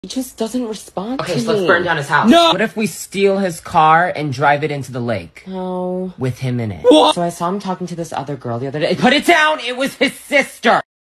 He just doesn't respond to me. Okay, so let's burn down his house. No! What if we steal his car and drive it into the lake? No. With him in it. What? So I saw him talking to this other girl the other day. Put it down! It was his sister!